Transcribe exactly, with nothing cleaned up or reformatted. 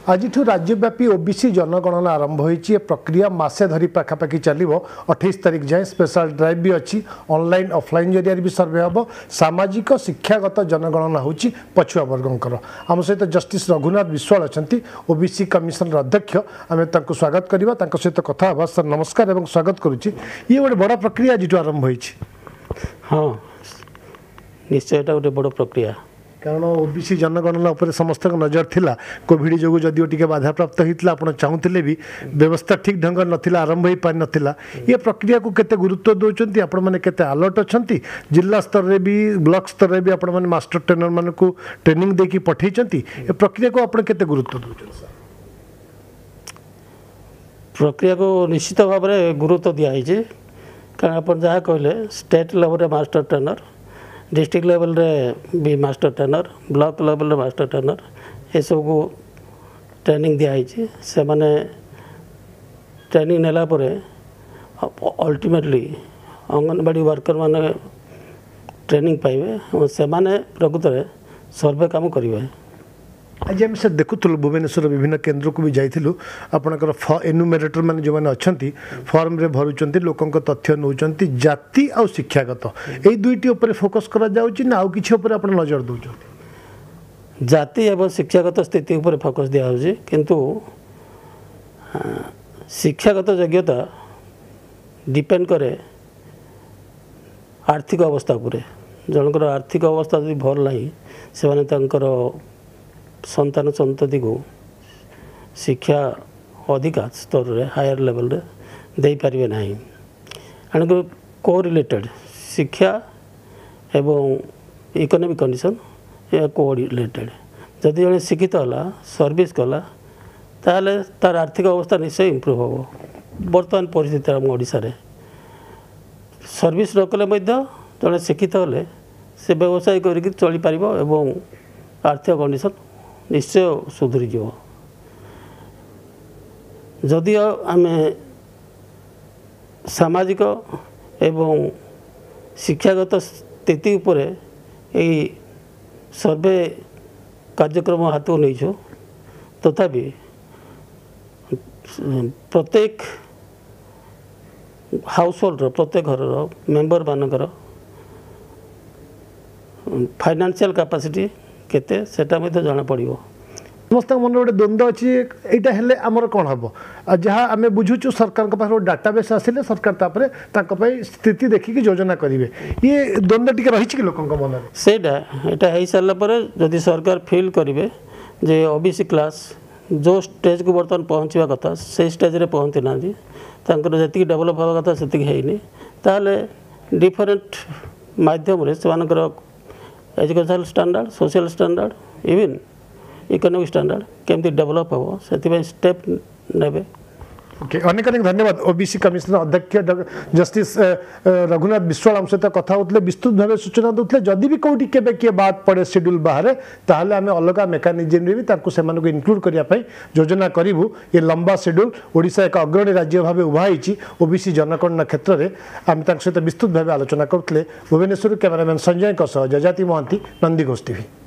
आज राज्यव्यापी ओबीसी जनगणना आरंभ होती प्रक्रिया मसे धरी पखापाखि चलो अठाईस तारिख जाए स्पेशल ड्राइव भी अच्छी ऑनलाइन ऑफलाइन जरिया भी सर्वे हम सामाजिक शिक्षागत जनगणना होची पछुआ वर्गंकर आम सहित जस्टिस रघुनाथ विश्वाल अच्छा ओबीसी कमिशन अध्यक्ष आम स्वागत करवा सहित कथा हाँ सर नमस्कार और स्वागत करुच्ची ये गोटे बड़ प्रक्रिया आज आरंभ होती। हाँ निश्चय गोटे बड़ प्रक्रिया कारण ओबीसी जनगणना उपर समस्त नजर थिला कोविड जो जदिव टी बाधा प्राप्त होता आप चाहूले भी व्यवस्था ठीक ढंग नाला आरंभ हो पारि नाला ये प्रक्रिया को केते गुरुत्व दौरान आपण मैंने केते अलर्ट अच्छा जिला स्तर में भी ब्लॉक स्तर में भी आपण मैंने मास्टर ट्रेनर मान को ट्रेनिंग देकी पठे ये प्रक्रिया को आप केते गुरुत्व दौरान प्रक्रिया को निश्चित भाव में गुरुत्व दिखाई कारण आप जहाँ कहले state level master trainer district level रे भी मास्टर ट्रेनर ब्लॉक लेवल रे मास्टर ट्रेनर ये सब को ट्रेनिंग दिखाई से माने ट्रेनिंग नेला परे अल्टीमेटली अंगनवाड़ी वर्कर माने ट्रेनिंग पाइबे और से माने प्रकृत सर्वे काम करेंगे। आज आम सर देखुलु भुवनेश्वर विभिन्न केन्द्र को भी जाइलु आपणकर एनुमेरेटर मैंने जो मैंने अच्छा फर्म रे भरुंच लोकों तथ्य नौ जाति आ शिक्षागत यही दुईटी उपर फोकस करा जाउची ना आउ किछि उपर आपण नजर दउछन जाति एवं शिक्षागत स्थिति उपर फोकस दिया होची किंतु शिक्षागत योग्यता डिपेंड करे आर्थिक अवस्था उपर जनकर आर्थिक अवस्था यदि भल नहीं से माने तंकर संतान संतति को शिक्षा अधिका स्तर रे हायर लेवल रे दे पारिबे नाही एणुक को रिलेटेड शिक्षा एवं इकोनॉमिक कंडीशन या को रिलेटेड जदि जड़े शिक्षित होला सर्विस कला ताले तार आर्थिक अवस्था निश्चय इम्प्रूव हो बर्तमान परिस्थिति आम ओडिशा रे सर्विस रखले मध्य जड़े शिक्षित होले से व्यवसाय करिक चली पारिबो एवं आर्थिक कंडीशन निश्चय सुधरी जीव जदि आम सामाजिक एवं शिक्षागत स्थिति उपर यही सर्वे कार्यक्रम हाथ को नहीं तथापि प्रत्येक हाउसहोल्ड प्रत्येक घर मेंबर मानकर फाइनेंशियल कैपेसिटी केते सेटा में तो जाना पड़िबो समस्त मन गोटे द्वंद्व अच्छी यहाँ हेल्ले आमर कौन हम जहाँ आम बुझुचु सरकार पास डाटाबेस आसिले सरकार तापरे ताकपाई स्थिति देखिकी योजना करेंगे ये द्वंद्व टी रही कि लोक मन सेटा यहाँ हो सारा पर जदि सरकार फिल करेंगे जे ओबीसी क्लास जो स्टेज को बर्तमान पहुँचा कथा से स्टेज रे पहुँची ना जी डेभलप हवा कथा से ताले डिफरेंट माध्यम से educational standard social standard even economic standard केमती डेभलप हम से स्टेप नेबे। ओके अनेक अनेक धन्यवाद ओबीसी कमिशन अध्यक्ष जस्टिस रघुनाथ विश्वाल आम सहित कथा होते विस्तृत भाव सूचना दूसरे जदि भी कौटी केबे किए बात पड़े शेड्यूल बाहर ताहले आम अलग मेकानिजम भी से इनक्लूड करने योजना करूँ ये लंबा शेड्यूल ओडिशा एक अग्रणी राज्य भाव उभाई ओबीसी जनगणना क्षेत्र में आम सहित विस्तृत भाव आलोचना करते भुवनेश्वर कैमरामैन संजय जजाति महांती नंदी घोष टीवी।